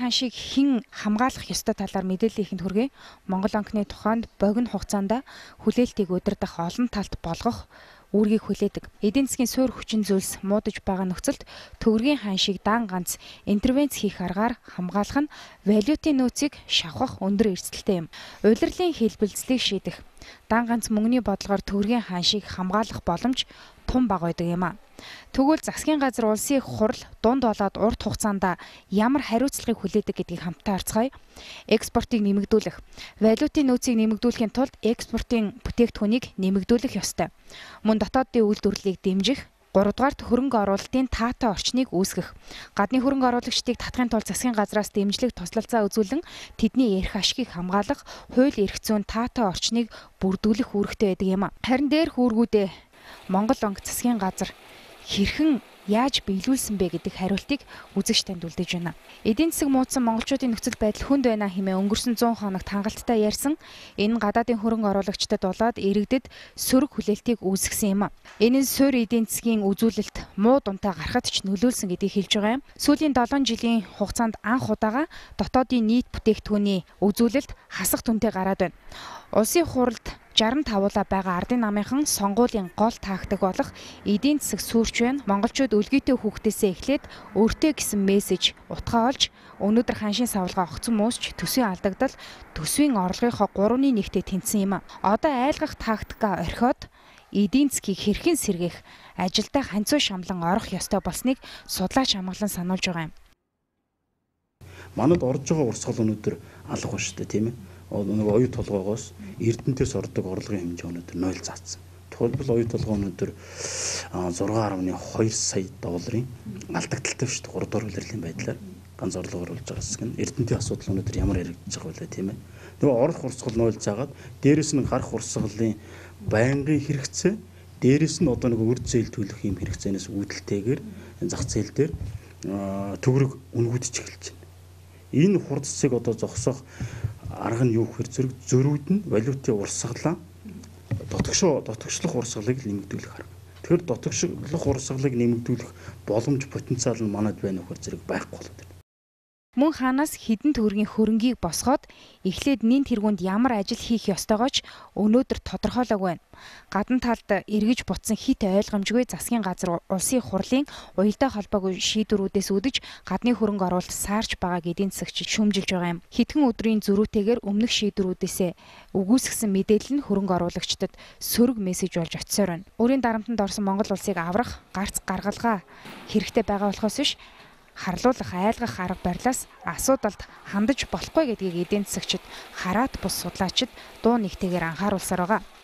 хаашийг хэн хамгаалах ёстой талаар мэдээлэл ихэнд хүргэе. Монгол анхны тухайд богино хугацаанд хүлээлтийг удирдах олон талт болгох үүргийг хүлээдэг. Эдийн засгийн суурь хүчин зүйлс муудаж байгаа нөхцөлд төгрөгийн хаашийг дан ганц интервенц хийх аргаар хамгаалах нь валютын нөөцийг шавхах өндөр эрсдэлтэй юм. Улирлын хэлбэлцлийг шийдэх дан ганц мөнгөний бодлогоор төгрөгийн хаашийг хамгаалах боломж тун бага байдаг юм а. Тэгвэл засгийн газар улсын хурал дунд болоод урт хугацаанд ямар хариуцлагыг хүлээдэг гэдгийг хамтдаа харцгаая. Экспортыг нэмэгдүүлэх. Валютын нөөцийг нэмэгдүүлэхийн тулд экспортын бүтээгдэхүүнийг нэмэгдүүлэх ёстой. Мөн дотоодын үйлдвэрлэлийг дэмжих. 3 дугаарт хөрөнгө оруулалтын таатай орчныг үүсгэх. Гадны хөрөнгө оруулагчдыг татахын тулд засгийн газраас дэмжлэг туслалцаа үзүүлэн тэдний эрх ашгийг хамгаалах, хууль эрх зүйн таатай орчныг бүрдүүлэх үүрэгтэй байдаг юм а. Харин дээрх үүргүүдээ Монгол банк засгийн газар хэрхэн яаж биелүүлсэн бэ гэдэг хариултыг үзэгч танд үлдээж байна. Эдийн засаг муудсан монголчуудын нөхцөл байдал хүнд байна хэмээн өнгөрсөн 100 хоногт хангалттай ярьсан энэ гадаадын хөрөнгө оруулагчдад болоод иргэдэд сөрөг хүлээлтийг үүсгэсэн юм. Энэ нь суурь эдийн засгийн үзүүлэлт муу дунтай гарахад ч нөлөөлсөн гэдгийг хэлж байгаа юм. Сүүлийн 7 жилийн хугацаанд анх удаага дотоодын нийт бүтээгдэхүүний үзүүлэлт хасах түнтэй гараад байна. Улсын хуралд 65-уулаа байгаа ардын намынхан сонгуулийн гол тактик болох эдийн засаг сүрч байна. Монголчууд өлгийтэй хүүхдээсээ эхлээд өөртөө гэсэн мессеж утгаа олж өнөөдөр ханшийн савлгаа огцон мөсч төсвийн алдагдал төсвийн орлогынхоо 3/1-тэй тэнцсэн юм а. Одоо айлгах тактика орхиод эдийн засгийг хэрхэн сэргээх ажилдаа ханцуу шамлан орох ёстой болсныг судлаач хамгаалан сануулж байгаа юм. Манад орж байгаа урсгал өнөөдөр алга ба шүү дээ, тийм ээ. Нэг оюу толгоогоос Эрдэнэтээс ордог орлогын хэмжээ өнөөдөр 0 заасан. Тухайлбал оюу толгой өнөөдөр 6.2 сая долларын алдагдaltaй шүү дээ. 3 дугаар улирлын байдлаар ганц орлого оруулж байгаа хэсэг нь Эрдэнэтийн асуудал өнөөдөр ямар яригдж байгаа вэ, тийм ээ. Нөгөө орох урсгал 0 заагаад дээрэс нь гарах урсгалын байнгын хэрэгцээ, дээрэс нь одоо нэг үр зээл төлөх юм хэрэгцээнээс үүдэлтэйгээр зах зээл дээр төгрөг үнгүүдж эхэлж байна. Энэ хурдцыг одоо зогсоох арга нь юу гэхээр зөрүүд нь валютын урсгалаа дотогшлох урсгалыг нэмэгдүүлэх арга. Тэгэхээр дотогшлох урсгалыг нэмэгдүүлэх боломж потенциал нь манад байна уу гэхээр зэрэг байхгүй болоод байна. Мөн ханаас хідэн төгрөгийн хөрөнгийг босгоод эхлээд нэн тэргуунд ямар ажил хийх ёстойгоо ч өнөөдөр тодорхойлоогүй байна. Гадна талд эргэж бутсан хит ойлгомжгүй засгийн газар улсын хурлын уялдаа холбоогүй шийдвэрүүдээс үдэж гадны хөрөнгө оруулалт саарч байгааг эдийн засагч шүүмжилж байгаа юм. Хэдхэн өдрийн зөрүүтэйгээр өмнөх шийдвэрүүдээс үгүйсгэсэн мэдээлэл нь хөрөнгө оруулагчдад сөрөг мессеж болж очисоор байна. Өөрийн дарамтанд орсон Монгол улсыг аврах, гарц гаргалгаа хэрэгтэй байгаа болохоос биш харлуулах, айлгах арга барилаас асуудалд хандаж болохгүй гэдгийг эдийн засагчид хараат бус судлаачид дуу нэгтэйгээр анхааруулсаар байгаа.